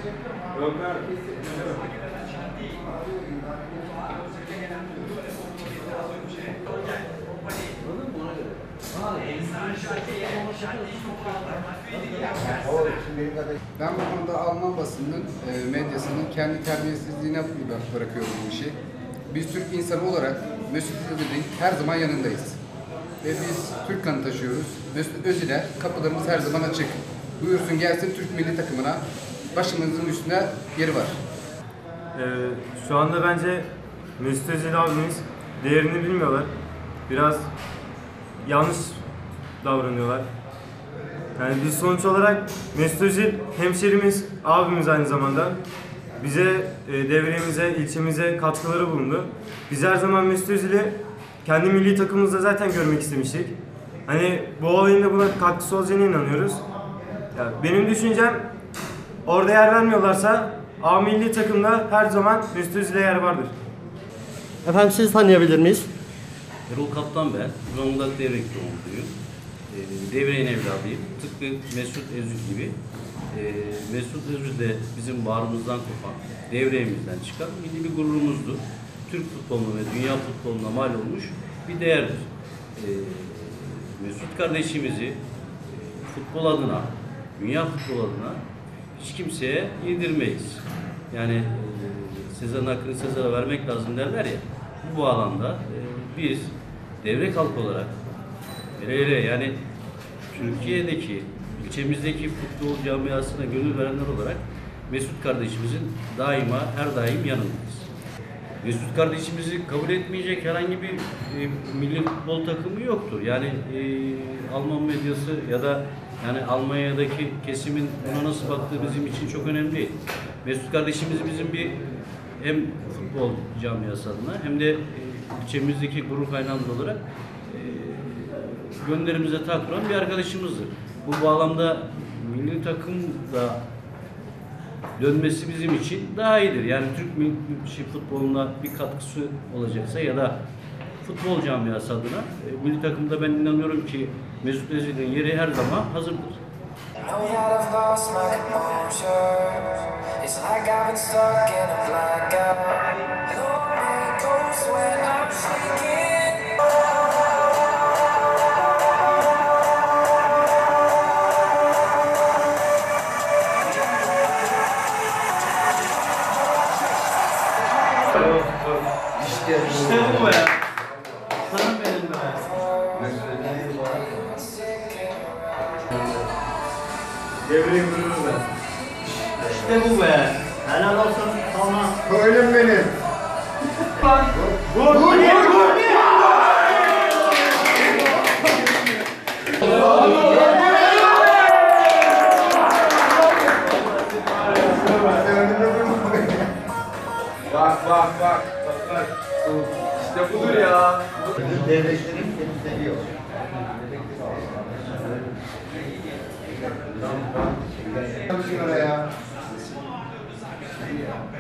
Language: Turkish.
Ben bu konuda Alman basının, medyasının kendi terbiyesizliğine bırakıyorum bu işi. Biz Türk insanı olarak Mesut Özil'in her zaman yanındayız. Ve biz Türk kanı taşıyoruz. Mesut Özil'e kapılarımız her zaman açık. Buyursun gelsin Türk milli takımına. Başımızın üstünde yeri var. Şu anda bence Mesut Özil abimiz değerini bilmiyorlar. Biraz yanlış davranıyorlar. Yani biz sonuç olarak Mesut Özil hemşerimiz, abimiz aynı zamanda. Bize, devremize, ilçemize katkıları bulundu. Biz her zaman Mesut Özil'i kendi milli takımımızda zaten görmek istemiştik. Hani bu olayın da buna katkısı olacağına inanıyoruz. Yani benim düşüncem, orada yer vermiyorlarsa A milli takımda her zaman Mesut Özil'e yer vardır. Efendim sizi tanıyabilir miyiz? Erol Kaptan ben. Zonguldak Devrek doğumluyum. Devreğin evladıyım. Tıpkı Mesut Özil gibi. Mesut Özil de bizim bağrımızdan kopan, devreğimizden çıkan milli bir gururumuzdu. Türk futboluna ve dünya futboluna mal olmuş bir değerdir. Mesut kardeşimizi futbol adına, dünya futbol adına hiç kimseye yedirmeyiz. Yani Sezar'ın hakkını Sezar'a vermek lazım derler ya. Bu alanda biz devrek halk olarak yani Türkiye'deki, ilçemizdeki futbol camiasına gönül verenler olarak Mesut kardeşimizin daima, her daim yanındayız. Mesut kardeşimizi kabul etmeyecek herhangi bir milli futbol takımı yoktur. Yani Alman medyası ya da yani Almanya'daki kesimin ona nasıl baktığı bizim için çok önemli değil. Mesut kardeşimiz bizim bir hem futbol camiası adına hem de ilçemizdeki gurur kaynağımız olarak gönderimize takılan bir arkadaşımızdır. Bu bağlamda milli takımda dönmesi bizim için daha iyidir. Yani Türk milli futboluna bir katkısı olacaksa ya da futbol camiası adına milli takımda ben inanıyorum ki Mesut Özil'in yeri her zaman hazırdır. İşte bu be. Canım benim be. Devreğin gururu be. İşte bu be. Helal olsun sana. Öylüm benim. Vur. Vur. Bak. İşte budur ya. Devletlerin temizleniyor. Oraya.